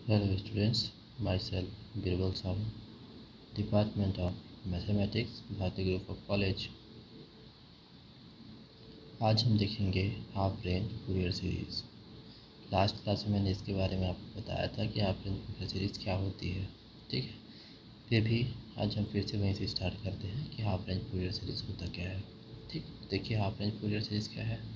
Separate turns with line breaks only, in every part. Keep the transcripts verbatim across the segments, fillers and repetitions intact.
Hello students, myself Birbal Sahu, Department of Mathematics, Bharati Group of College। आज हम देखेंगे half range Fourier series. Last class में मैंने इसके बारे में आपको बताया था कि हाफ रेंज फूरियर सीरीज़ क्या होती है, ठीक है। फिर भी आज हम फिर से वहीं से स्टार्ट करते हैं कि हाफ रेंज फूरियर सीरीज़ होता क्या है। ठीक, देखिए हाफ रेंज फूरियर सीरीज़ क्या है।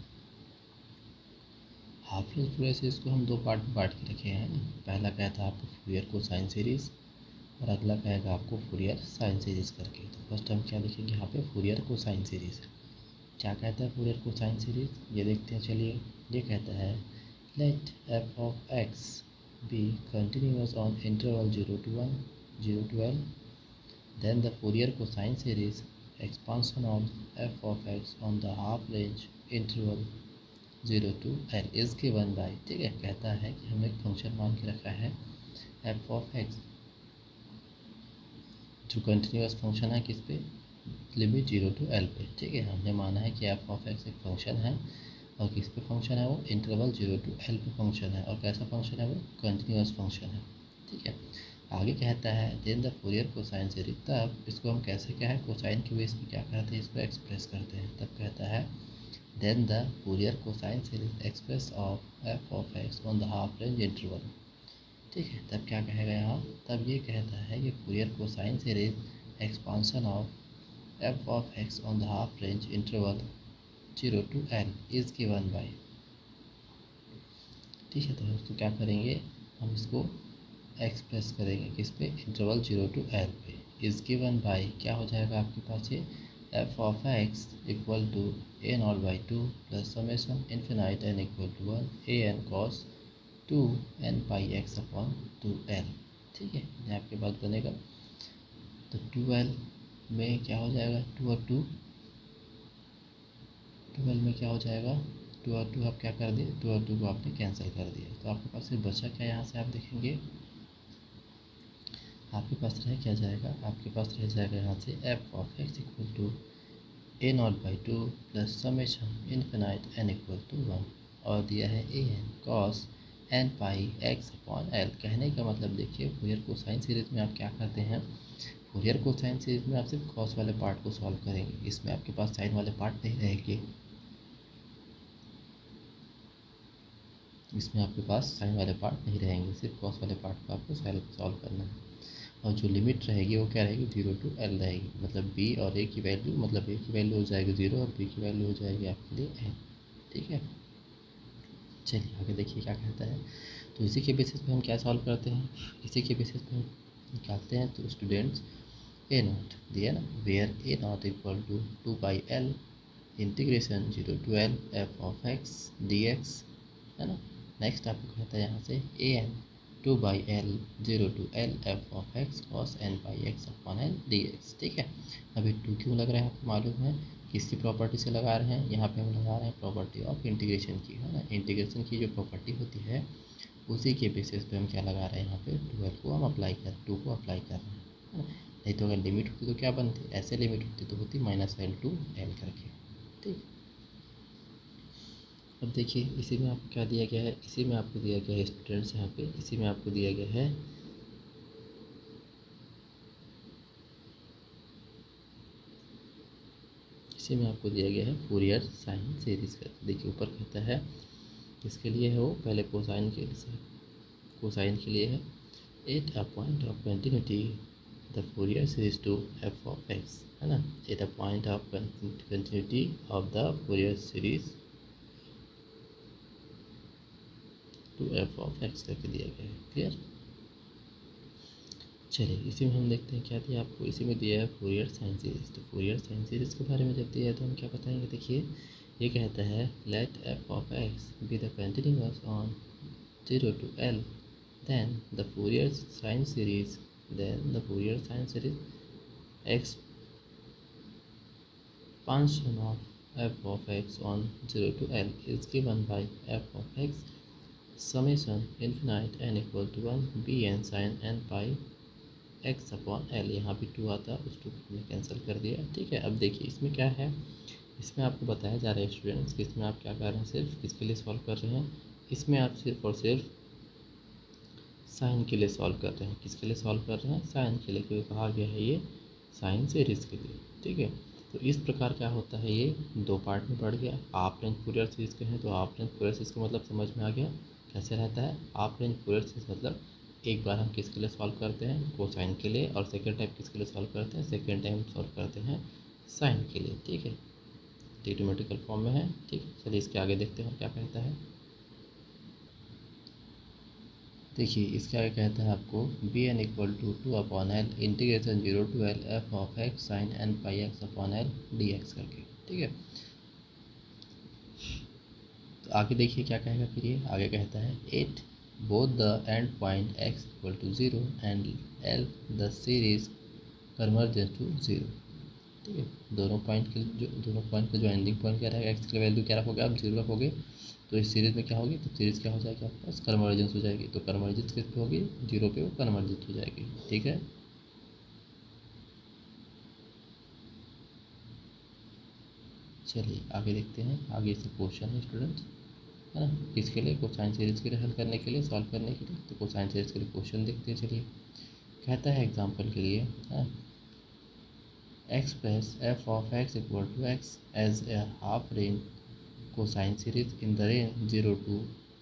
हाफ रेंज फूरियर सीरीज़ को हम दो पार्ट में बांट के रखे हैं ना। पहला क्या था आपको फूरियर कोसाइन सीरीज़ और अगला कहेगा आपको फूरियर साइन सीरीज़ करके। तो फर्स्ट हम क्या लिखेंगे यहाँ पे, फूरियर कोसाइन सीरीज़। क्या कहता है फूरियर कोसाइन सीरीज़, ये देखते हैं। चलिए, ये कहता है let f of x be continuous on interval zero to one zero to l, then the Fourier cosine series expansion of f of x on the half range interval zero to l is given by. ठीक है, कहता है कि हमने एक function मान के रखा है एफ ऑफ एक्स, जो कंटिन्यूअस फंक्शन है किस पे, लिमिट जीरो टू एल पे। ठीक है, हमने माना है कि एफ ऑफ एक्स एक फंक्शन है और किस पे फंक्शन है, वो इंटरवल जीरो टू एल पे फंक्शन है। और कैसा फंक्शन है वो, कंटिन्यूअस फंक्शन है। ठीक है, आगे कहता है then the Fourier cosine series, तब इसको हम कैसे क्या है, कोसाइन के बेस पे क्या करते हैं, इसको एक्सप्रेस करते हैं। तब कहता है then the Fourier cosine series express of f of x on the half range interval. ठीक है, तब क्या कहेगा यहाँ, तब ये कहता है कि Fourier cosine series expansion of f of x on the half range interval zero to l is given by. ठीक है, तो दोस्तों क्या करेंगे, हम इसको एक्सप्रेस करेंगे किस पे, इंटरवल जीरो टू एल पे। इज़ गिवन बाय क्या हो जाएगा आपके पास, ये f of x equal to A naught by two plus summation infinite N equal to one A N cos two N pi x upon two l. ठीक है, ये आपके पास बनेगा। तो टू एल में क्या हो जाएगा, टू और टू, टू एल में क्या हो जाएगा, टू और टू आप क्या कर दिए, टू और टू को आपने कैंसिल कर दिया। तो आपके पास सिर्फ बचा क्या, यहाँ से आप देखेंगे आपके पास रह क्या जाएगा, आपके पास रह जाएगा यहाँ से f of x equal to A naught by two plus summation infinite N equal to one, और दिया है a N cos N pi x upon l. कहने का मतलब देखिए, फूरियर कोसाइन सीरीज़ में आप क्या करते हैं, फूरियर कोसाइन सीरीज़ में आप सिर्फ कॉस वाले पार्ट को सॉल्व करेंगे, इसमें आपके पास साइन वाले पार्ट नहीं रहेंगे, इसमें आपके पास साइन वाले पार्ट नहीं रहेंगे, सिर्फ कॉस वाले पार्ट को आपको सॉल्व करना है। और जो लिमिट रहेगी वो क्या रहेगी, जीरो टू एल रहेगी। मतलब बी और ए की वैल्यू, मतलब ए की वैल्यू हो जाएगी ज़ीरो और बी की वैल्यू हो जाएगी आपके लिए एन। ठीक है, चलिए आगे देखिए क्या कहता है। तो इसी के बेसिस पे हम क्या सॉल्व करते हैं, इसी के बेसिस पे हम निकालते हैं। तो स्टूडेंट्स ए नॉट दिया ना, where A naught equal to two by L integration zero to L F of x D x, है ना। नेक्स्ट आपको कहता है यहाँ से ए n two by l zero to L F of x cos N by x upon L D x. ठीक है, अभी टू क्यों लग रहा है आपको मालूम है, किसकी प्रॉपर्टी से लगा रहे हैं, यहाँ पे हम लगा रहे हैं प्रॉपर्टी ऑफ इंटीग्रेशन की, है ना। इंटीग्रेशन की जो प्रॉपर्टी होती है उसी के बेसिस पे हम क्या लगा रहे हैं, यहाँ पे ट्वेल्व को हम अप्लाई कर टू को अप्लाई कर रहे हैं, है ना। नहीं तो अगर लिमिट होती तो क्या बनती, ऐसे लिमिट होती तो होती माइनस एल टू एल करके। ठीक, अब देखिए इसी में आपको क्या दिया गया है, इसी में आपको दिया गया है स्टूडेंट्स, यहाँ पे इसी में आपको दिया गया है इसी में आपको दिया गया है फूरियर साइन सीरीज़ का। देखिए ऊपर कहता है किसके लिए है वो, पहले कोसाइन के लिए, कोसाइन के लिए है at a point of continuity the Fourier series to F of x, है ना। At a point of continuity of the Fourier series to F of x करके दिया गया है। क्लियर, चलिए इसी में हम देखते हैं क्या दिया आपको, इसी में दिया है फूरियर साइन सीरीज। तो फूरियर साइन सीरीज के बारे में जब दिया है तो हम क्या बताएंगे, देखिए ये कहता है let f of x be the continuous on zero to l, then the Fourier sine series then the Fourier sine series expansion of f of x on zero to L is given by f of x summation infinite n equal to one bn sin n pi x upon l. यहाँ भी to आता, उस to को हमने cancel कर दिया। ठीक है, अब देखिए इसमें क्या है, इसमें आपको बताया जा रहा है स्टूडेंट्स कि इसमें आप क्या कर रहे हैं, सिर्फ किसके लिए सॉल्व कर रहे हैं, इसमें आप सिर्फ और सिर्फ साइन के लिए सॉल्व कर रहे हैं। किसके लिए सॉल्व कर रहे हैं? साइन के लिए, क्योंकि कहा गया है ये साइन सीरीज़ के लिए। ठीक है, तो इस प्रकार क्या होता है, ये दो पार्ट में बढ़ गया। आप रेंज फूरियर सीरीज़ कहें तो आप रेंज फूरियर सीरीज़ का मतलब समझ में आ गया कैसे रहता है। आप रेंज फूरियर सीरीज़ मतलब एक बार हम किसके लिए सॉल्व करते हैं? कोसाइन के लिए। और सेकेंड टाइम किसके लिए सॉल्व करते हैं? सेकेंड टाइम सॉल्व करते हैं साइन के लिए। ठीक है, ट्रिग्नोमेट्रिकल फॉर्म में है। ठीक है, चलिए इसके आगे देखते हैं क्या कहता है। देखिए इसके आगे कहता है आपको b n equal to two upon l integration zero to L F of x sine N pi x upon L D x करके। ठीक है, तो आगे देखिए क्या कहेगा फिर। ये आगे कहता है at both the end point x equal to zero and l the series convergence to zero. ठीक है, दोनों पॉइंट के जो दोनों पॉइंट का जो एंडिंग पॉइंट क्या रहेगा, एक्स की वैल्यू क्या रखोगे आप? जीरो रखोगे। तो इस सीरीज़ में क्या होगी? तो सीरीज़ क्या हो जाएगी आपके पास? कन्वर्जेंस हो जाएगी। तो कन्वर्जेंस किस पे होगी? जीरो पे वो कन्वर्जेंस हो जाएगी। ठीक है, चलिए आगे देखते हैं। आगे से क्वेश्चन है स्टूडेंट, है ना, इसके लिए कोसाइन सीरीज़ के लिए हल करने के लिए, सॉल्व करने के लिए। तो कोसाइन सीरीज़ के लिए क्वेश्चन देखते हैं। चलिए कहता है एग्जांपल के लिए, है x plus f of x equal to x as a half range cosine series in the range zero to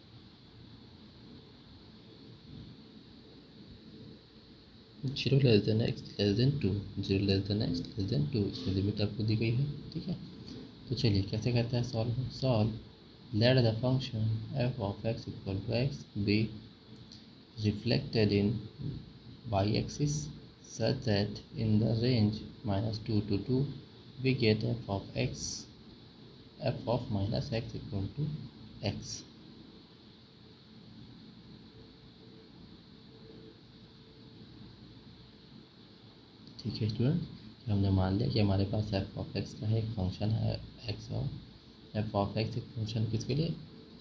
zero less than x less than two, zero less than x less than two, इसकी limit आपको दी गई है। ठीक है, तो चलिए कैसे कहता है solve. Solve let the function f of x equal to x be reflected in y-axis such that in the range minus two to two we get f of x f of minus x equal to x। ठीक है student, हमने मान लिया कि हमारे पास f of x का है एक फंक्शन है x और f ऑफ x एक फंक्शन किसके लिए?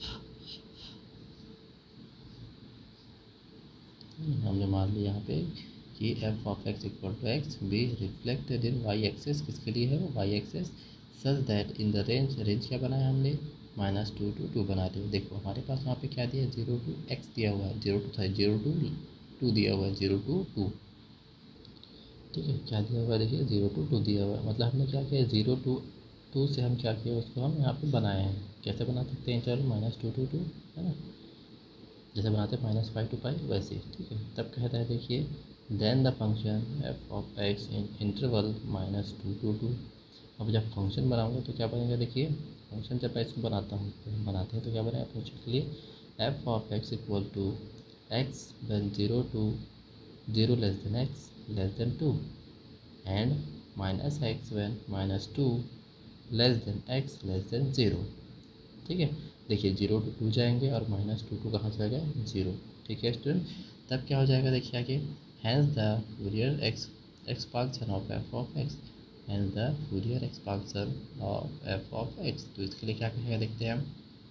हमने मान लिया यहाँ पे कि f of x equal to x be reflected in y axis, किसके लिए है वो? y axis such that in the range, range क्या बनाया हमने? माइनस टू टू टू बना दिया। देखो हमारे पास यहाँ पे क्या दिया है? जीरो टू एक्स दिया हुआ है, जीरो टू था, जीरो टू टू दिया हुआ है, जीरो टू टू। ठीक है, क्या दिया हुआ है? देखिए जीरो टू टू दिया हुआ है। मतलब हमने क्या किया? जीरो टू टू से हम क्या किया? उसको हम यहाँ पे बनाए हैं। कैसे बना सकते हैं? चलो माइनस टू टू टू, है ना, जैसे बनाते हैं माइनस फाइव टू फाइव वैसे। ठीक है, तब कहता है देखिए then the function f of x in interval minus two to two. अब जब फंक्शन बनाऊंगा तो क्या बनेगा? देखिए फंक्शन जब मैं इसको बनाता हूँ, तो हम बनाते हैं तो क्या बनेगा फंक्शन के लिए? F of x equal to x one zero to zero less than x less than two and minus x one minus two less than x less than zero. ठीक है, देखिए जीरो टू टू जाएंगे और minus two to कहाँ चला गया? Zero. ठीक है स्टूडेंट, तब क्या हो जाएगा? देखिए आगे hence the Fourier x expansion of f of x, hence the Fourier expansion of f of x. तो इसके लिए क्या कहेगा देखते हैं हम।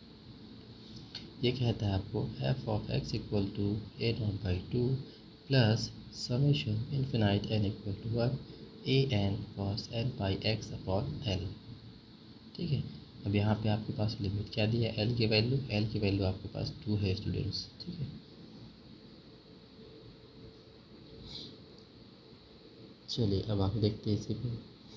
ये कहता है आपको F of x equal to A naught by two plus summation infinite N equal to one A N cos N by x upon L. ठीक है, अब यहाँ पे आपके पास लिमिट क्या दी है? एल की वैल्यू, एल की वैल्यू आपके पास टू है स्टूडेंट्स। ठीक है, चलिए अब आगे देखते हैं इसी पे।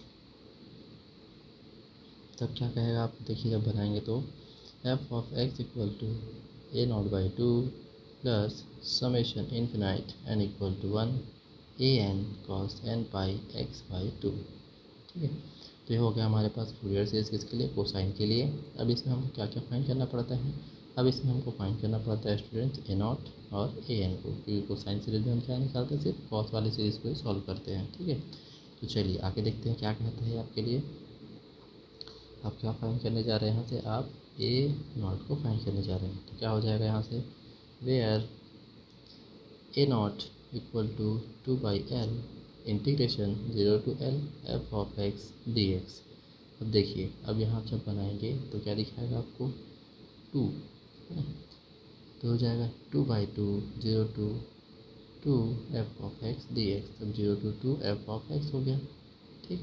तब क्या कहेगा आप? देखिए जब बनाएंगे तो F of x equal to A naught by two plus summation infinite N equal to one A N cos N pi X by two. ठीक है, तो ये हो गया हमारे पास फूरियर सीरीज़ किसके लिए? कोसाइन के लिए। अब इसमें हमको क्या क्या फाइंड करना पड़ता है? अब इसमें हमको फाइंड करना पड़ता है स्टूडेंट्स ए नॉट और ए एन को, क्योंकि कोसाइन सीरीज में हम क्या निकालते हैं? सिर्फ कॉस वाली सीरीज़ को ही सॉल्व करते हैं। ठीक है, तो चलिए आगे देखते हैं क्या कहता है आपके लिए। आप क्या फाइंड करने जा रहे हैं? यहाँ से आप ए नॉट को फाइंड करने जा रहे हैं। तो क्या हो जाएगा यहाँ से? Where A naught equal to two by L integration zero to L F of x D X. अब देखिए अब यहाँ जब बनाएंगे तो क्या दिखाएगा आपको? टू, है ना, तो हो जाएगा two by two zero to two F of x D X. अब zero to two F of X हो गया। ठीक है,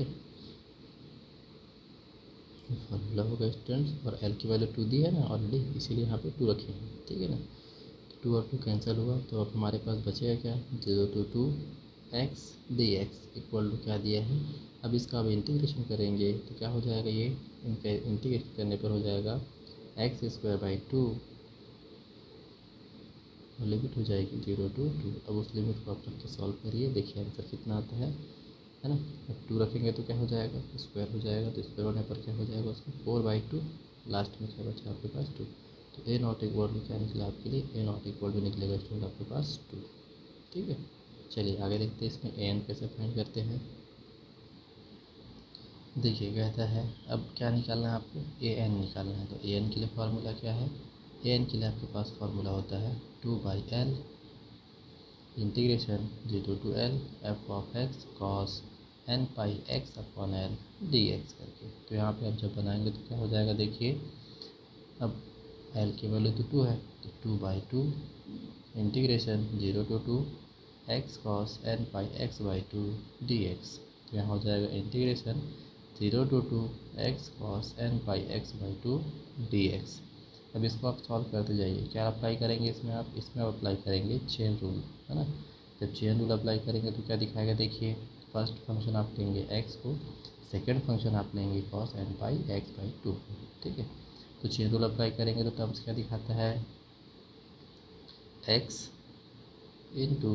फॉर्मूला होगा स्टूडेंट्स, और एल की वैल्यू टू दी है ना ऑलरेडी, इसीलिए यहाँ पे टू रखे हैं। ठीक है ना, टू और टू कैंसिल हुआ तो अब हमारे पास बचेगा क्या, zero to two X D X equal to क्या दिया है। अब इसका अब इंटीग्रेशन करेंगे तो क्या हो जाएगा, ये इनका इंटीग्रेशन करने पर हो जाएगा X square by two, limit हो जाएगी जीरो टू टू। अब उस लिमिट को आप रख के सॉल्व करिए, देखिए आंसर कितना आता है है ना। अब टू रखेंगे तो क्या हो जाएगा, स्क्वायर हो जाएगा, तो स्क्वायर होने पर क्या हो जाएगा उसका फोर बाई टू, लास्ट में क्या बचा आपके पास टू। तो ए नॉट इक्वल टू क्या निकला आपके लिए, ए नॉट इक्वल टू निकलेगा स्टूडेंट आपके पास टू। ठीक है, चलिए आगे देखते हैं इसमें ए एन कैसे फाइंड करते हैं। देखिए कहता है अब क्या निकालना है आपको, ए एन निकालना है। तो ए एन के लिए फार्मूला क्या है, ए एन के लिए आपके पास फार्मूला होता है two by L integration zero to L F of x cos N pi x upon L D x करके। तो यहाँ पे आप जब बनाएंगे तो क्या हो जाएगा, देखिए अब एल की वैल्यू तो टू है तो two by two integration zero to two X cos N pi X by two D X. तो यहाँ हो जाएगा integration zero to two X cos N pi X by two D X. अब इसको आप सॉल्व करते जाइए, क्या अप्लाई करेंगे इसमें, आप इसमें आप अप्लाई करेंगे चेन रूल, है ना। जब चेन रूल अप्लाई करेंगे तो क्या दिखाएगा, देखिए फर्स्ट फंक्शन आप लेंगे एक्स को, सेकंड फंक्शन आप लेंगे cos N pi X by two. ठीक है, तो चेन रूल अप्लाई करेंगे तो टर्म्स क्या दिखाता है, X into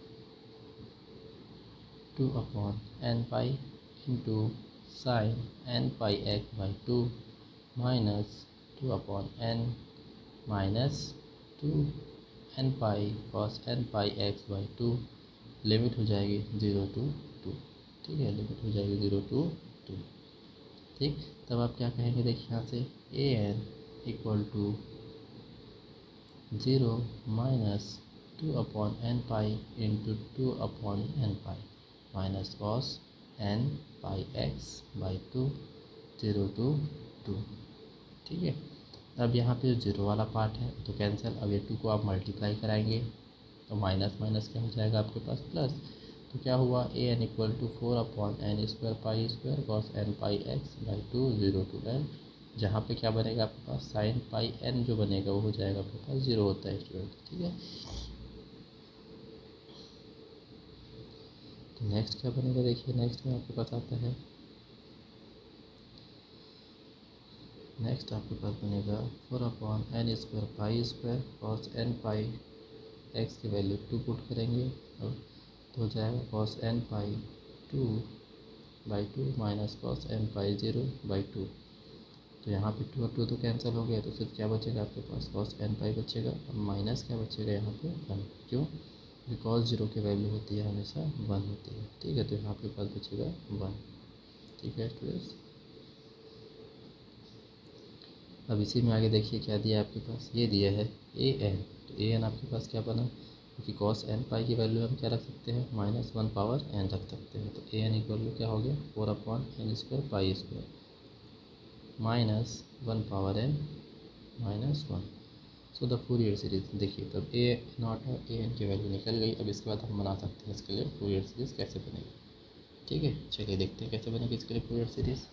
two upon N pi into sine N pi X by two minus two upon N minus two N pi cos N pi X by two, limit हो जाएगी zero to two. ठीक है, limit हो जाएगी zero to two. ठीक, तब आप क्या कहेंगे, देखिए यहाँ से ए N equal to zero minus two upon N pi into two upon N pi minus cos N pi X by two zero to two. ठीक है, अब यहाँ पे जीरो वाला पार्ट है तो कैंसिल। अब ये टू को आप मल्टीप्लाई कराएंगे तो माइनस माइनस क्या हो जाएगा आपके पास प्लस। तो क्या हुआ, A N equal to four upon N square pi square cos N pi X by two zero to two, N पे क्या बनेगा आपके पास साइन पाई एन जो बनेगा वो हो जाएगा आपके पास जीरो होता है स्टूडेंट। ठीक है, तो नेक्स्ट क्या बनेगा, देखिए नेक्स्ट में आपके पास आता है, नेक्स्ट आपके पास बनेगा four upon N square pi square cos N pi X की वैल्यू टू पुट करेंगे और तो हो जाएगा cos N pi two by two minus cos N pi zero by two. तो यहाँ पे टू और टू तो कैंसिल हो गया तो सिर्फ क्या बचेगा आपके पास कॉस एन पाई बचेगा। अब माइनस क्या बचेगा यहाँ पे वन, क्यों, बिकॉज जीरो की वैल्यू होती है हमेशा वन होती है। ठीक है, तो यहाँ आपके पास बचेगा वन। ठीक है स्टूडेंट्स, अब इसी में आगे देखिए क्या दिया है आपके पास, ये दिया है ए एन। तो ए एन आपके पास क्या बना, क्योंकि कॉस एन पाई की वैल्यू हम क्या रख सकते हैं, माइनस वन पावर एन रख सकते हैं। तो ए एन इक्वल टू क्या हो गया, four upon N square pi square minus one power N minus one. So the Fourier series, देखिए तब ए नॉट और ए एन की वैल्यू निकल गई। अब इसके बाद हम बना सकते हैं इसके लिए फूरियर सीरीज कैसे बनेगी। ठीक है, चलिए देखते हैं कैसे बनेगी इसके लिए फूरियर सीरीज।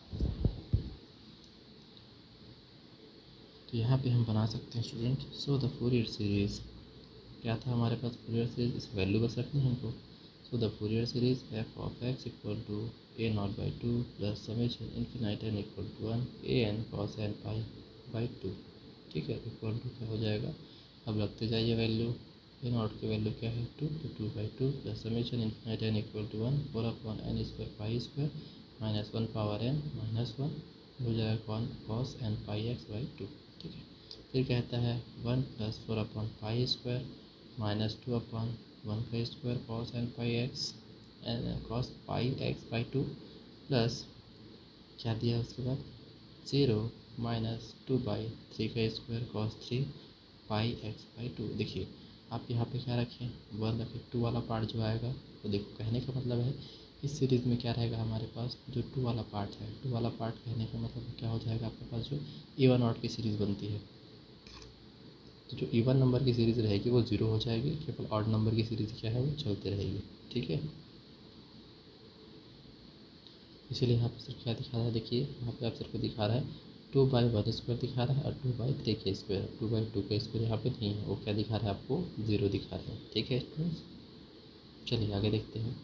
तो यहाँ पे हम बना सकते हैं student, so the Fourier series क्या था हमारे पास, फूरियर सीरीज इस वैल्यू बस रखनी है हमको। So the Fourier series F of x equal to A naught by two plus summation infinite N equal to one A N cos N pi by two. ठीक है, इक्वल टू क्या हो जाएगा, अब रखते जाइए वैल्यू, ए नॉट की value क्या है टू, तो two by two plus summation infinite N equal to one four upon N square pi square minus one power N minus one हो जाएगा con cos N pi X by two. ठीक है, फिर कहता है one plus four upon pi square minus two upon one का square cos N pi X N cos pi X by two plus क्या दिया उसके बाद zero minus two by three का square cos three pi X by two. देखिए आप यहाँ पे क्या रखें, वन रखें, टू वाला पार्ट जो आएगा तो देखो कहने का मतलब है इस सीरीज़ में क्या रहेगा हमारे पास, जो टू वाला पार्ट है, टू वाला पार्ट कहने का मतलब क्या हो जाएगा आपके पास, जो इवन ऑड की सीरीज़ बनती है तो जो इवन नंबर की सीरीज़ रहेगी वो जीरो हो जाएगी, केवल ऑड नंबर की सीरीज़ क्या है वो चलते रहेगी। ठीक है, इसीलिए यहाँ पर सिर्फ क्या दिखा रहा है, देखिए यहाँ पे आप सिर्फ दिखा रहा है टू बाई वन स्क्वायर दिखा रहा है और टू बाई थ्री के स्क्वायर, टू बाई टू के स्क्वायर यहाँ पे नहीं है, वो क्या दिखा रहा है आपको, ज़ीरो दिखा रहा है। ठीक है स्टूडेंट्स, चलिए आगे देखते हैं।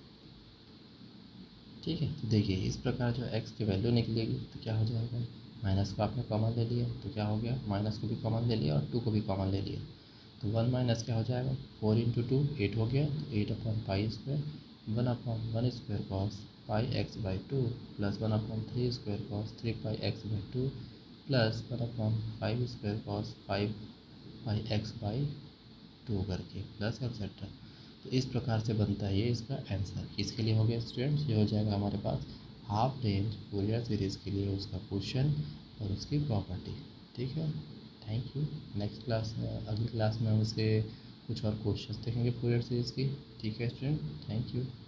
ठीक है, तो देखिए इस प्रकार जो एक्स की वैल्यू निकलेगी तो क्या हो जाएगा, माइनस को आपने कॉमन ले लिया तो क्या हो गया, माइनस को भी कॉमन ले लिया और टू को भी कॉमन ले लिया, तो वन माइनस क्या हो जाएगा, फोर इंटू टू एट हो गया, तो eight upon pi square one upon one square cos pi X by two plus one upon three square cos three pi X by two plus one upon five square cos five pi X by two करके plus etcetera. तो इस प्रकार से बनता है ये इसका answer. किसके लिए हो गया स्टूडेंट्स, ये हो जाएगा हमारे पास हाफ रेंज फूरियर सीरीज़ के लिए उसका क्वेश्चन और उसकी प्रॉपर्टी। ठीक है, थैंक यू। नेक्स्ट क्लास में, अगली क्लास में हम इसके कुछ और क्वेश्चन देखेंगे फूरियर सीरीज़ की। ठीक है स्टूडेंट, थैंक यू।